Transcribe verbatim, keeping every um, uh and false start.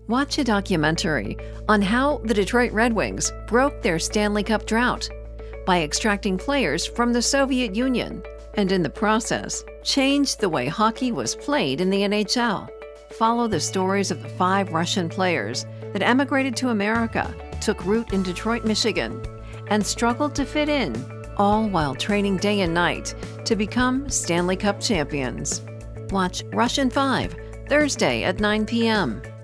Watch a documentary on how the Detroit Red Wings broke their Stanley Cup drought by extracting players from the Soviet Union and, in the process, changed the way hockey was played in the N H L. Follow the stories of the five Russian players that emigrated to America, took root in Detroit, Michigan, and struggled to fit in, all while training day and night to become Stanley Cup champions. Watch Russian five, Thursday at nine p m